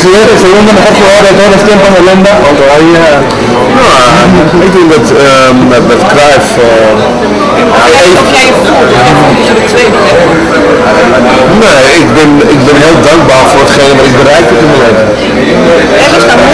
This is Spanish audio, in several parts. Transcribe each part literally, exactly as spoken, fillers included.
consideras el segundo mejor jugador de todos los tiempos en Holanda o todavía? No, uh, ik denk dat uh, met, met Cruijff... Uh, Of jij je voelt tussen de twee? Nee, ik ben, ik ben heel dankbaar voor hetgene wat ik bereikt heb in mijn leven. Él está muy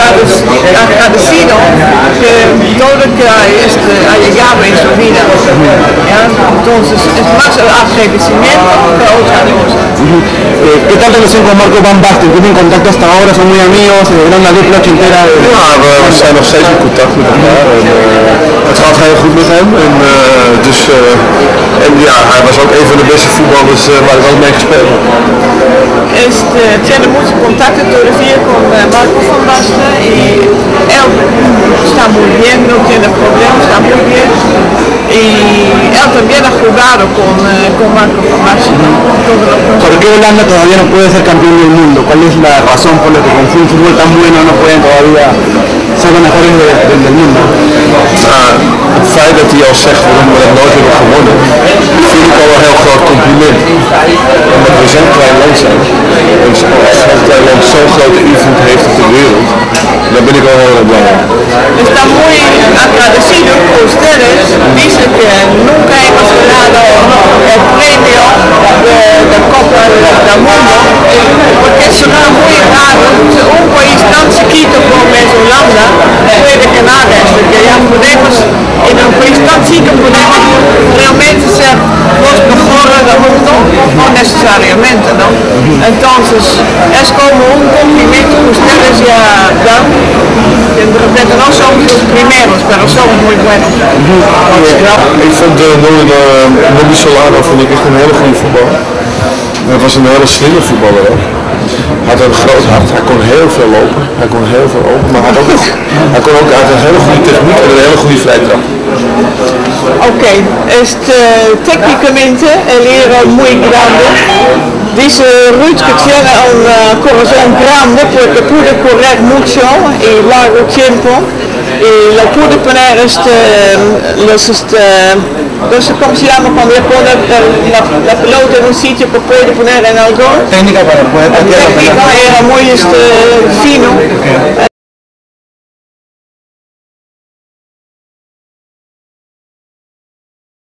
agradecido que todo lo que este, ha llegado en su vida. ¿Ya? Entonces es más el agradecimiento que otra cosa. Eh, ¿Qué tal relación con Marco van Basten? ¿Tienen contacto hasta ahora? ¿Son muy amigos? ¿Eran la dupla ochentera? Ja, we, we zijn nog steeds in contact met elkaar. En, uh, het gaat heel goed met hem. En, uh, dus, uh, en ja, hij was ook een van de beste voetballers uh, waar ik ook mee gespeeld heb. Este, tiene mucho contacto todavía con uh, Marco van Basten y él está muy bien, no tiene problemas, está muy bien. Y él también ha jugado con, uh, con Marco van Basten. ¿Por qué Holanda todavía no puede ser campeón del mundo? ¿Cuál es la razón por la que con un fútbol tan bueno no pueden todavía ser los mejores de, de, del mundo? Nou, het feit dat hij al zegt waarom we dat nooit hebben gewonnen, vind ik al een heel groot compliment. Omdat we zo'n klein land zijn. En zo'n klein land zo'n grote invloed heeft op de wereld, daar ben ik al heel erg blij mee. Está muy agradecido por ustedes. Dice que nunca hemos ganado el premio de la Copa del Mundo porque será muy raro que un país tan chiquito como es Holanda puede ganar esto, que ya podemos en un país tan chico podemos realmente ser los mejores del mundo, no necesariamente, ¿no? Entonces es como un cumplimiento que ustedes ya dan. De repente no somos los primeros, pero somos muy buenos. Ja, ik vond uh, Bobby Solano vond ik echt een hele goede voetballer. Hij was een hele slimme voetballer ook. Hij had een groot hart, hij kon heel veel lopen, hij kon heel veel open, maar hij had ook, hij kon ook uit een hele goede techniek en een hele goede vrije trap. Ok, este, técnicamente él era muy grande. Dice Ruud que tiene un uh, corazón grande porque puede correr mucho y largo tiempo y lo puede poner este, los, este, no sé cómo se llama cuando le pone la, la pelota en un sitio que puede poner en algo. Técnica para poder... La técnica era muy este, fino.